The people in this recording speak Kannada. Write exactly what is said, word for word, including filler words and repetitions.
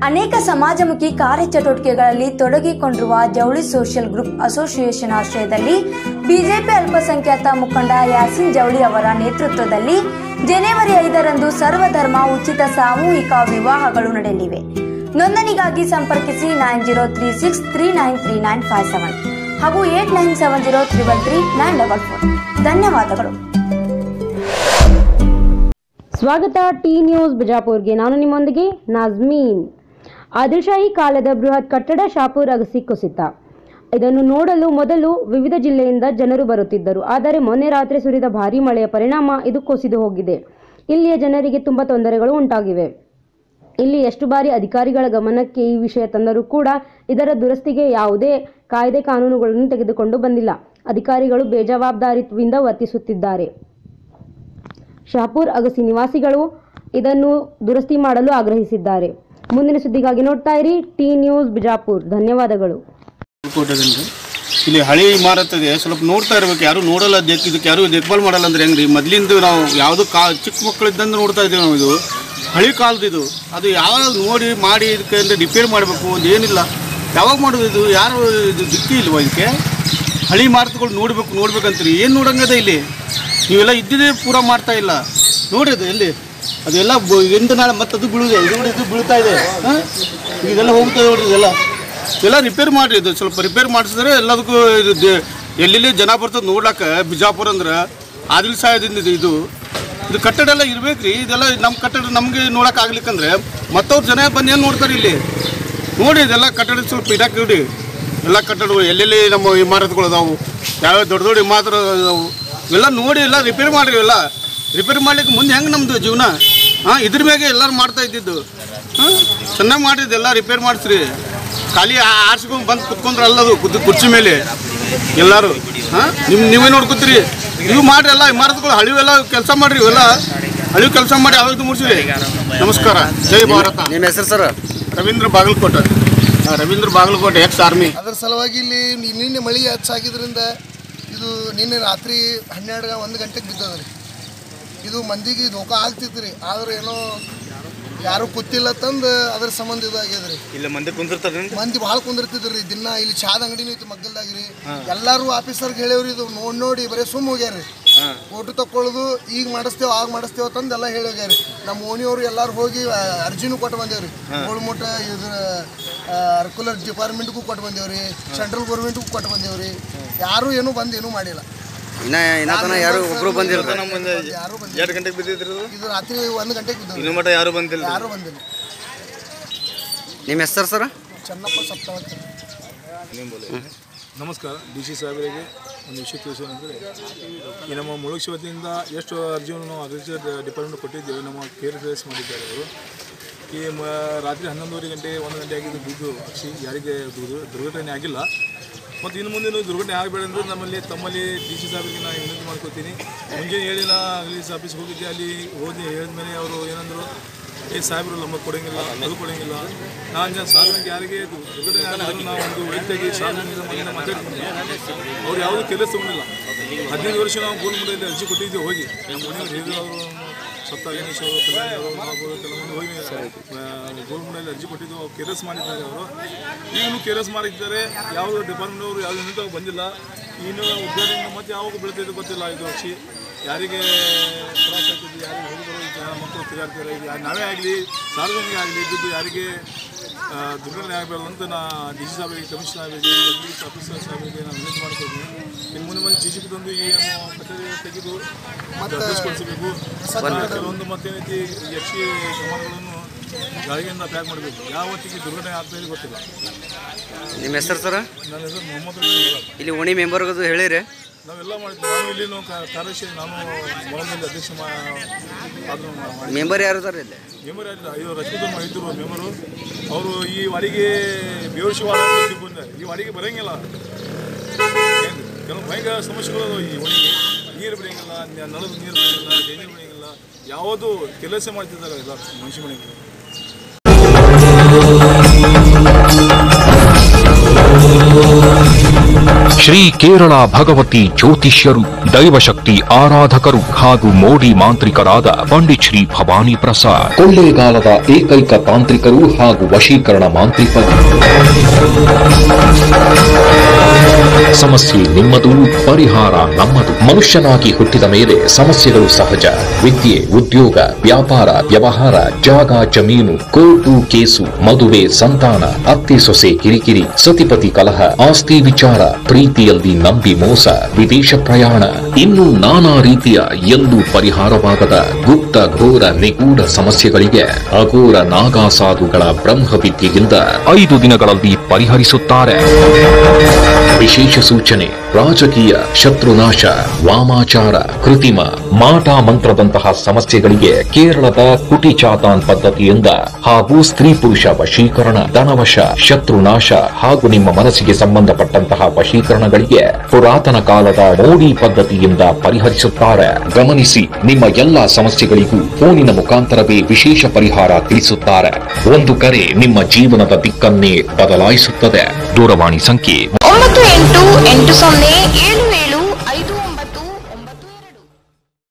ಅನೇಕ ಸಮಾಜಮುಖಿ ಕಾರ್ಯಚಟುವಟಿಕೆಗಳಲ್ಲಿ ತೊಡಗಿಕೊಂಡಿರುವ ಜವಳಿ ಸೋಷಿಯಲ್ ಗ್ರೂಪ್ ಅಸೋಸಿಯೇಷನ್ ಆಶ್ರಯದಲ್ಲಿ ಬಿಜೆಪಿ ಅಲ್ಪಸಂಖ್ಯಾತ ಮುಖಂಡ ಯಾಸಿನ್ ಜವಳಿ ಅವರ ನೇತೃತ್ವದಲ್ಲಿ ಜನವರಿ ಐದರಂದು ಸರ್ವಧರ್ಮ ಉಚಿತ ಸಾಮೂಹಿಕ ವಿವಾಹಗಳು ನಡೆಯಲಿವೆ. ನೋಂದಣಿಗಾಗಿ ಸಂಪರ್ಕಿಸಿ nine zero three six three nine three nine five seven ಹಾಗೂ eight nine seven zero triple three nine double four. ಧನ್ಯವಾದಗಳು. ಸ್ವಾಗತ ಟಿ ನ್ಯೂಸ್ ಬಿಜಾಪುರ್ಗೆ. ನಾನು ನಿಮ್ಮೊಂದಿಗೆ ನಾಜ್ಮೀನ್. ಆದಿಲ್ಶಾಹಿ ಕಾಲದ ಬೃಹತ್ ಕಟ್ಟಡ ಶಾಪುರ್ ಅಗಸಿ ಕುಸಿತ. ಇದನ್ನು ನೋಡಲು ಮೊದಲು ವಿವಿಧ ಜಿಲ್ಲೆಯಿಂದ ಜನರು ಬರುತ್ತಿದ್ದರು. ಆದರೆ ಮೊನ್ನೆ ರಾತ್ರಿ ಸುರಿದ ಭಾರೀ ಮಳೆಯ ಪರಿಣಾಮ ಇದು ಕುಸಿದು ಹೋಗಿದೆ. ಇಲ್ಲಿಯ ಜನರಿಗೆ ತುಂಬ ತೊಂದರೆಗಳು ಉಂಟಾಗಿವೆ. ಇಲ್ಲಿ ಎಷ್ಟು ಬಾರಿ ಅಧಿಕಾರಿಗಳ ಗಮನಕ್ಕೆ ಈ ವಿಷಯ ತಂದರೂ ಕೂಡ ಇದರ ದುರಸ್ತಿಗೆ ಯಾವುದೇ ಕಾಯ್ದೆ ಕಾನೂನುಗಳನ್ನು ತೆಗೆದುಕೊಂಡು ಬಂದಿಲ್ಲ. ಅಧಿಕಾರಿಗಳು ಬೇಜವಾಬ್ದಾರಿತ್ವದಿಂದ ವರ್ತಿಸುತ್ತಿದ್ದಾರೆ. ಶಾಪುರ್ ಅಗಸಿ ನಿವಾಸಿಗಳು ಇದನ್ನು ದುರಸ್ತಿ ಮಾಡಲು ಆಗ್ರಹಿಸಿದ್ದಾರೆ. ಮುಂದಿನ ಸುದ್ದಿಗಾಗಿ ನೋಡ್ತಾ ಇರಿ ಟಿ ನ್ಯೂಸ್ ಬಿಜಾಪುರ್. ಧನ್ಯವಾದಗಳು. ಇಲ್ಲಿ ಹಳಿ ಇಮಾರತ್ ಇದೆ, ಸ್ವಲ್ಪ ನೋಡ್ತಾ ಇರ್ಬೇಕು. ಯಾರು ನೋಡಲ್ಲ, ಇದಕ್ಕೆ ಯಾರು ದೇಖ್ಭಾಲ್ ಮಾಡಲ್ಲ ಅಂದ್ರೆ ಹೆಂಗ್ರಿ? ಮೊದಲಿಂದ ನಾವು ಯಾವುದು ಕಾ ಚಿಕ್ಕ ಮಕ್ಕಳಿದ್ದಂದು ನೋಡ್ತಾ ಇದ್ದೀವಿ ನಾವು. ಇದು ಹಳಿ ಕಾಲದ ಇದು, ಅದು ಯಾವಾಗ ನೋಡಿ ಮಾಡಿ ಇದಕ್ಕೆ ಅಂದರೆ ರಿಪೇರ್ ಮಾಡಬೇಕು. ಒಂದು ಏನಿಲ್ಲ, ಯಾವಾಗ ಮಾಡೋದು ಇದು? ಯಾರು ಇದು ದಿಕ್ಕಿ ಇಲ್ವ ಇದಕ್ಕೆ? ಹಳಿ ಇಮಾರತ್ಗಳು ನೋಡ್ಬೇಕು ನೋಡ್ಬೇಕಂತೀರಿ, ಏನು ನೋಡಂಗದ ಇಲ್ಲಿ? ನೀವೆಲ್ಲ ಇದ್ದಿದ್ದೇ ಪೂರ ಮಾಡ್ತಾ ಇಲ್ಲ ನೋಡಿ. ಅದು ಎಲ್ಲಿ ಅದೆಲ್ಲ ಎಂಟು ನಾಳೆ ಮತ್ತೆ ಅದು ಬೀಳುದೆ, ಇದು ಇದು ಬೀಳ್ತಾ ಇದೆ. ಹಾಂ, ಇದೆಲ್ಲ ಹೋಗ್ತದೆ ನೋಡ್ರಿ. ಇದೆಲ್ಲ ಎಲ್ಲ ರಿಪೇರ್ ಮಾಡಿರಿ. ಇದು ಸ್ವಲ್ಪ ರಿಪೇರ್ ಮಾಡಿಸಿದ್ರೆ ಎಲ್ಲದಕ್ಕೂ ಇದು ಎಲ್ಲೆಲ್ಲಿ ಜನ ಬರ್ತದೆ ನೋಡ್ಲಾಕ. ಬಿಜಾಪುರ ಅಂದ್ರೆ ಆದಿಲ್ ಸಾಯದಿಂದ ಇದು ಇದು ಇದು ಕಟ್ಟಡ ಎಲ್ಲ ಇರ್ಬೇಕು ರೀ. ಇದೆಲ್ಲ ನಮ್ಮ ಕಟ್ಟಡ ನಮಗೆ ನೋಡೋಕೆ ಆಗ್ಲಿಕ್ಕಂದ್ರೆ ಮತ್ತವ್ರು ಜನ ಬಂದು ಏನು ನೋಡ್ತಾರೆ ಇಲ್ಲಿ ನೋಡಿ. ಇದೆಲ್ಲ ಕಟ್ಟಡ ಸ್ವಲ್ಪ ಇಡಕ್ಕೆ ನೋಡಿ. ಎಲ್ಲ ಕಟ್ಟಡಗಳು ಎಲ್ಲೆಲ್ಲಿ ನಮ್ಮ ಇಮಾರತ್ಗಳು ಅದಾವು, ಯಾವ್ಯಾವ ದೊಡ್ಡ ದೊಡ್ಡ ಇಮಾರತ್ ಅದಾವು, ಇವೆಲ್ಲ ನೋಡಿ ಎಲ್ಲ ರಿಪೇರ್ ಮಾಡಿರಿ. ಎಲ್ಲ ರಿಪೇರ್ ಮಾಡ್ಲಿಕ್ಕೆ ಮುಂದೆ ಹೆಂಗೆ ನಮ್ಮದು ಜೀವನ? ಹಾಂ, ಇದ್ರ ಮ್ಯಾಗೆ ಎಲ್ಲರೂ ಮಾಡ್ತಾ ಇದ್ದಿದ್ದು. ಹಾಂ, ಚೆನ್ನಾಗಿ ಮಾಡಿದ್ದು ಎಲ್ಲ ರಿಪೇರ್ ಮಾಡಿಸ್ರಿ. ಖಾಲಿ ಆರ್ಸ್ಕೊಂಡು ಬಂದು ಕುತ್ಕೊಂಡ್ರೆ ಅಲ್ಲದು ಕುದ್ದು ಕುರ್ಚಿ ಮೇಲೆ ಎಲ್ಲರೂ. ಹಾಂ, ನಿಮ್ಮ ನೀವೇ ನೋಡ್ಕೊತೀರಿ. ನೀವು ಮಾಡಿರಿ ಎಲ್ಲ ಇಮಾರತ್ಗಳು ಹಳಿವೆಲ್ಲ ಕೆಲಸ ಮಾಡಿರಿ. ಇವೆಲ್ಲ ಹಳಿವು ಕೆಲಸ ಮಾಡಿ ಯಾವ್ದು ಮುಗಿಸಿರಿ. ನಮಸ್ಕಾರ, ಜೈ ಭಾರತ. ನಿಮ್ಮ ಹೆಸರು sir? Ravindra Bagalkote. Ravindra Bagalkote, ex army. ಅದರ ಸಲುವಾಗಿ ಇಲ್ಲಿ ನಿನ್ನೆ ಮಳೆ ಹೆಚ್ಚಾಗಿದ್ದರಿಂದ ಇದು ನಿನ್ನೆ ರಾತ್ರಿ ಹನ್ನೆರಡು ಒಂದು ಗಂಟೆಗೆ ಬಿದ್ದದ್ರಿ. ಇದು ಮಂದಿಗೆ ಧೋಕಾ ಆಗ್ತಿತ್ತು ರೀ. ಆದ್ರೆ ಏನೋ ಯಾರು ಕೂತಿಲ್ಲ ತಂದು ಅದ್ರ ಸಂಬಂಧ ಇದು ಆಗ್ಯದ್ರಿ. ಇಲ್ಲ ಮಂದಿ ಕುಂದಿರ್ತಾರೆ, ಮಂದಿ ಭಾಳ ಕುಂದಿರ್ತಿದ್ರಿ ದಿನ. ಇಲ್ಲಿ ಚಾದ ಅಂಗಡಿನೂ ಇತ್ತು ಮಗ್ಗಲ್ದಾಗ್ರಿ. ಎಲ್ಲರೂ ಆಫೀಸರ್ಗೆ ಹೇಳೇವ್ರಿ. ಇದು ನೋಡಿ ನೋಡಿ ಬರೀ ಸುಮ್ಮ ಹೋಗ್ಯಾರಿ. ಫೋಟೋ ತಕ್ಕೊಳ್ಳೋದು, ಈಗ ಮಾಡಿಸ್ತೇವೆ ಆಗ ಮಾಡಿಸ್ತೇವೆ ತಂದು ಎಲ್ಲ ಹೇಳಿ ಹೋಗ್ಯಾರಿ. ನಮ್ಮ ಓಣಿಯವರು ಎಲ್ಲರೂ ಹೋಗಿ ಅರ್ಜಿನೂ ಕೊಟ್ಟು ಬಂದೇವ್ರಿ. ಗೋಳ್ಮುಟ್ಟ ಇದ್ರ ಅರ್ಕುಲರ್ ಡಿಪಾರ್ಟ್ಮೆಂಟ್ಗೂ ಕೊಟ್ಟು ಬಂದೇವ್ರಿ, ಸೆಂಟ್ರಲ್ ಗೌರ್ಮೆಂಟ್ಗೂ ಕೊಟ್ಟು ಬಂದೇವ್ರಿ. ಯಾರು ಏನೂ ಬಂದು ಏನೂ ಮಾಡಿಲ್ಲ. ಇನ್ನ ಇನ್ನ ಯಾರು ಒಬ್ರು ಬಂದಿಲ್ಲ. ಯಾರು ಬಂದಿಲ್ಲ. ಎರಡು ಗಂಟೆಗೆ ಬಿದ್ದಿದ್ರು. ಇದು ರಾತ್ರಿ ಒಂದು ಗಂಟೆಗೆ ಬಿದ್ದು ಇನ್ನು ಮಟ್ಟ ಯಾರು ಬಂದಿಲ್ಲ. ಯಾರು ಬಂದಿಲ್ಲ. ನಿಮ್ಮ ಹೆಸರು ಸರ್? ಚೆನ್ನಪ್ಪ ಸಪ್ತಾವತ್. ನಮಸ್ಕಾರ. ಡಿ ಸಿ ಸಾಹೇಬರಿಗೆ ಒಂದು ವಿಷಯ ತಿಳಿಸೋದಂದರೆ, ಈ ನಮ್ಮ ಮುಳುಗ್ಸಿ ವತಿಯಿಂದ ಎಷ್ಟು ಅರ್ಜಿಯನ್ನು ನಾವು ಅಗ್ರಿಕಲ್ಚರ್ ಡಿಪಾರ್ಟ್ಮೆಂಟ್ ಕೊಟ್ಟಿದ್ದೇವೆ. ನಮ್ಮ ಕೇರ್ ಫೇಸ್ ಮಾಡಿದ್ದಾರೆ ಅವರು. ಈ ಮ ರಾತ್ರಿ ಹನ್ನೊಂದುವರೆ ಗಂಟೆ ಒಂದು ಗಂಟೆ ಆಗಿದ್ದು ಬಿದ್ದು ಅಕ್ಷಿ ಯಾರಿಗೆ ದುರ್ಘಟನೆ ಆಗಿಲ್ಲ. ಮತ್ತು ಇನ್ನು ಮುಂದೆ ದುರ್ಘಟನೆ ಆಗಬೇಡ ಅಂದರೆ ನಮ್ಮಲ್ಲಿ ತಮ್ಮಲ್ಲಿ ಡಿ ಸಿ ಸಾಹೇಬರಿಗೆ ನಾನು ವಿನಂತಿ ಮಾಡ್ಕೊತೀನಿ. ಮುಂಜಾನೆ ಹೇಳಿಲ್ಲ ಅಗ್ರಿಕಲ್ಚರ್ ಆಫೀಸ್ಗೆ ಹೋಗಿದ್ದೆ. ಅಲ್ಲಿ ಹೋಗಿ ಹೇಳಿದ್ಮೇಲೆ ಅವರು ಏನಂದರು, ಏ ಸಾಹೇಬರು ನಮಗೆ ಕೊಡೋಂಗಿಲ್ಲ, ಅದು ಕೊಡೋಂಗಿಲ್ಲ. ನಾನು ಸಾರ್ವಜನಿಕ ಯಾರಿಗೆ ದುರ್ಘಟನೆ ಆಗಿದ್ರು ನಾವು ಒಂದು ವೈದ್ಯರಿಗೆ ಸಾರ್ವಜನಿಕ ಮಾತಾಡ್ತೀನಿ. ಅವ್ರು ಯಾವುದೂ ಕೆಲಸ ತಗೊಂಡಿಲ್ಲ. ಹದಿನೈದು ವರ್ಷ ನಾವು ಗೋಲ್ಮುಂಡೆಯಲ್ಲಿ ಅರ್ಜಿ ಕೊಟ್ಟಿದ್ದೇವೆ. ಹೋಗಿ ನಮ್ಮ ಮನೆಯವರು ಹೇಳಿದ್ರು, ಅವರು ಸತ್ತ ಗಣೇಶ್ ಅವರು ಕಲ್ಯಾಣ ನಾವು ಕೆಲವೊಂದು ಹೋಗಿ ಗೋಲ್ಮುಂಡೆಯಲ್ಲಿ ಅರ್ಜಿ ಕೊಟ್ಟಿದ್ದು. ಅವ್ರು ಕೆರಸ್ ಮಾಡಿದ್ದಾರೆ. ಅವರು ಈಗಲೂ ಕೆರಸ್ ಮಾಡಿದ್ದಾರೆ. ಯಾವುದೋ ಡಿಪಾರ್ಟ್ಮೆಂಟ್ ಅವರು ಯಾವುದು ನಿಂತಾಗ ಬಂದಿಲ್ಲ. ಇನ್ನು ಉದ್ಘಾಟನೆ ಮತ್ತು ಯಾವಾಗ ಬೀಳ್ತಿದ್ದು ಗೊತ್ತಿಲ್ಲ. ಇದು ಅಕ್ಷಿ ಯಾರಿಗೆ ತ್ರಾಸ ಆಗ್ತಿದ್ದು, ಯಾರಿಗೆ ಹುಡುಗರು ಜನ ಮಕ್ಕಳು ತಿರುಗಾಡ್ತಾರೆ. ಇದು ನಾವೇ ಆಗಲಿ ಸಾರ್ವಜನಿಕ ಆಗಲಿ ಬಿದ್ದು ಯಾರಿಗೆ ದುರ್ಘಟನೆ ಆಗಬಾರ್ದು ಅಂತ ನಾ ಡಿ ಸಿ ಸಾಹೇಬರಿಗೆ, ಕಮಿಷನರ್ ಸಾಹೇಬರಿಗೆ, ಅಗ್ರಿಕಲ್ಚರ್ ಆಫೀಸರ್ ಸಾಹೇಬರಿಗೆ ನಾನು ವಿನಂತಿ ಮಾಡ್ಕೊಳ್ತೀನಿ. ಇನ್ನು ಮುಂದೆ ಮುಂದೆ ಜಿ ಸಿ ತಂದು ಈ ಕಚೇರಿ ತೆಗೆದು ಅಭ್ಯಸ್ಪಡಿಸಬೇಕು. ಕೆಲವೊಂದು ಮತ್ತೇನೈತಿ ಯಕ್ಷಿ ಸಾಮಾನುಗಳನ್ನು ಗಾಳಿಗೆಯಿಂದ ಪ್ಯಾಕ್ ಮಾಡಬೇಕು. ಯಾವ ಹೊತ್ತಿಗೆ ದುರ್ಘಟನೆ ಆಗ್ತಾ ಇದೆ ಗೊತ್ತಿಲ್ಲ. ನಿಮ್ಮ ಹೆಸರು ಸರ್? ನನ್ನ ಹೆಸರು ಮೊಹಮ್ಮದ್. ಇಲ್ಲಿ ಓಣಿ ಮೆಂಬರ್ಗದು ಹೇಳಿರಿ? ನಾವೆಲ್ಲ ಮಾಡಿದ್ವಿ. ನಾನು ಇಲ್ಲಿ ಕಾರ್ಯದರ್ಶಿ, ನಾನು ಮೊಳದಲ್ಲಿ ಅಧ್ಯಕ್ಷ ಆದರೂ ಮೆಂಬರ್ ಯಾರು ಸರ್ ಇಲ್ಲಿ? ಮೆಂಬರ್ ಯಾರಿಲ್ಲ. ಐದು ರಶ್ಮಿಧರ್ಮ ಇದ್ದರು ಮೆಂಬರು. ಅವರು ಈ ವಾಡಿಗೆ ಬೇವರ್ಶಿವಾಡ ಬಂದಾರೆ. ಈ ವಾಡಿಗೆ ಬರೋಂಗಿಲ್ಲ. ಕೆಲವು ಭಯಂಕರ ಸಮಸ್ಯೆಗಳು ಈ ಒಣಗಿ. ನೀರು ಬೆಳೆಯಂಗಿಲ್ಲ, ನಳದ ನೀರು ಬೆಳೆಯಂಗಿಲ್ಲ, ಡೆಂಜರ್ ಬೆಳೆಯಂಗಿಲ್ಲ. ಯಾವುದೂ ಕೆಲಸ ಮಾಡ್ತಿದ್ದಾರೆ ಎಲ್ಲ ಮನುಷ್ಯ ಮನೆಗೆ. ಶ್ರೀ ಕೇರಳ ಭಗವತಿ ಜ್ಯೋತಿಷ್ಯರು, ದೈವಶಕ್ತಿ ಆರಾಧಕರು ಹಾಗೂ ಮೋಡಿ ಮಾಂತ್ರಿಕರಾದ ಪಂಡಿತ್ ಶ್ರೀ ಭವಾನಿ ಪ್ರಸಾದ್, ಕೊಳ್ಳೇಗಾಲದ ಏಕೈಕ ತಾಂತ್ರಿಕರು ಹಾಗೂ ವಶೀಕರಣ ಮಾಂತ್ರಿಕರು. ಸಮಸ್ಯೆ ನಿಮ್ಮದು, ಪರಿಹಾರ ನಮ್ಮದು. ಮನುಷ್ಯನಾಗಿ ಹುಟ್ಟಿದ ಮೇಲೆ ಸಮಸ್ಯೆಗಳು ಸಹಜ. ವಿದ್ಯೆ, ಉದ್ಯೋಗ, ವ್ಯಾಪಾರ, ವ್ಯವಹಾರ, ಜಾಗ, ಜಮೀನು, ಕೋರ್ಟು ಕೇಸು, ಮದುವೆ, ಸಂತಾನ, ಅತ್ತೆ ಸೊಸೆ ಕಿರಿಕಿರಿ, ಸತಿಪತಿ ಕಲಹ, ಆಸ್ತಿ ವಿಚಾರ, ಪ್ರೀತಿಯಲ್ಲಿ ನಂಬಿ ಮೋಸ, ವಿದೇಶ ಪ್ರಯಾಣ, ಇನ್ನು ನಾನಾ ರೀತಿಯ ಎಂದು ಪರಿಹಾರವಾಗದ ಗುಪ್ತ ಘೋರ ನಿಗೂಢ ಸಮಸ್ಯೆಗಳಿಗೆ ಅಘೋರ ನಾಗಾಸಾಧುಗಳ ಬ್ರಹ್ಮವಿದ್ಯೆಯಿಂದ ಐದು ದಿನಗಳಲ್ಲಿ ಪರಿಹರಿಸುತ್ತಾರೆ. ವಿಶೇಷ ಸೂಚನೆ: ರಾಜಕೀಯ, ಶತ್ರುನಾಶ, ವಾಮಾಚಾರ, ಕೃತಿಮ, ಮಾಟ ಮಂತ್ರದಂತಹ ಸಮಸ್ಯೆಗಳಿಗೆ ಕೇರಳದ ಕುಟಿ ಚಾತಾನ್ ಪದ್ಧತಿಯಿಂದ ಹಾಗೂ ಸ್ತ್ರೀ ಪುರುಷ ವಶೀಕರಣ, ಧನವಶ, ಶತ್ರುನಾಶ ಹಾಗೂ ನಿಮ್ಮ ಮನಸ್ಸಿಗೆ ಸಂಬಂಧಪಟ್ಟಂತಹ ವಶೀಕರಣಗಳಿಗೆ ಪುರಾತನ ಕಾಲದ ಮೋಡಿ ಪದ್ಧತಿಯಿಂದ ಪರಿಹರಿಸುತ್ತಾರೆ. ಗಮನಿಸಿ, ನಿಮ್ಮ ಎಲ್ಲಾ ಸಮಸ್ಯೆಗಳಿಗೂ ಫೋನಿನ ಮುಖಾಂತರವೇ ವಿಶೇಷ ಪರಿಹಾರ ತಿಳಿಸುತ್ತಾರೆ. ಒಂದು ಕರೆ ನಿಮ್ಮ ಜೀವನದ ದಿಕ್ಕನ್ನೇ ಬದಲಾಯಿಸುತ್ತದೆ. ದೂರವಾಣಿ ಸಂಖ್ಯೆ ಒಂಬತ್ತು ಎಂಟು ಎಂಟು ಸೊನ್ನೆ ಏಳು